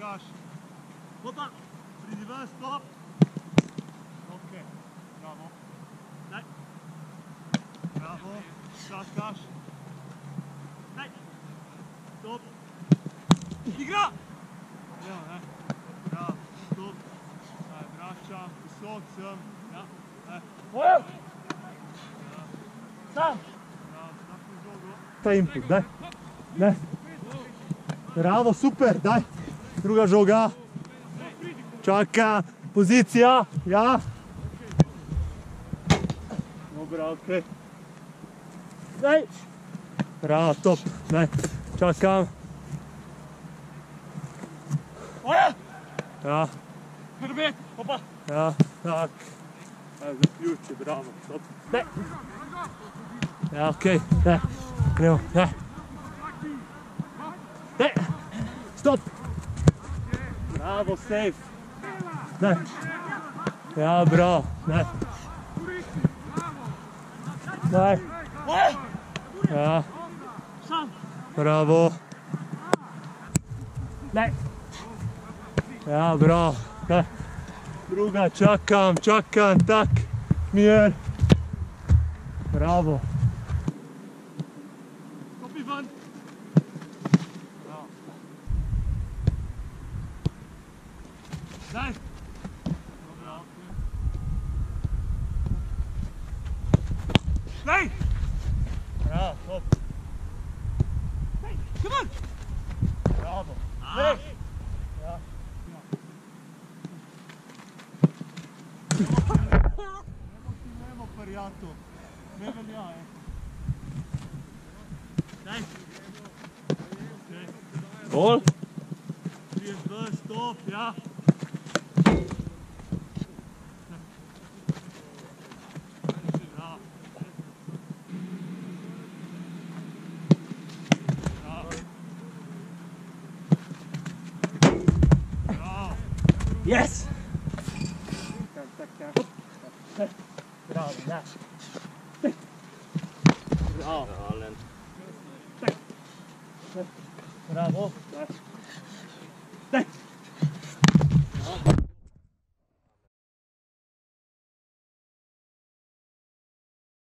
čakaš. Hopa, pridi ven, stop. Ok, bravo. Daj. Bravo, čakaš. Daj. Stop. Igra! Evo, ne. Bravo, stop. Daj, vraćam, visok sem. Ja, ne. Sam! Bravo, nakon žogo. Taj input, daj. Ne. Bravo, super, daj. Druga žoga. Čaka, pozicija, ja. Dobra, okej. Daj. Bravo, top, daj. Čakam. Ja. Hrbet, hopa. Ja, tak. Evo, zaključi, bravo, top. Daj. Ja, okej, daj. Gremo, daj. Daj. Stop. Bravo, safe. Daj. Ja, bravo, daj. Daj. Ja. Bravo. Daj. Ja, bravo. Daj. Druga, čakam, tak. Mir. Bravo. Stopi van. Bravo. Daj. Dobra, okej. Daj. Bravo, top. Daj, come on. Bravo. Daj. Ja. Nemo parijato. Ne velja, Daj. Okay. Gol. 32, stop, ja. Bravo. Bravo. Bravo. Yes! Bravo, da. Bravo. Bravo. Daj.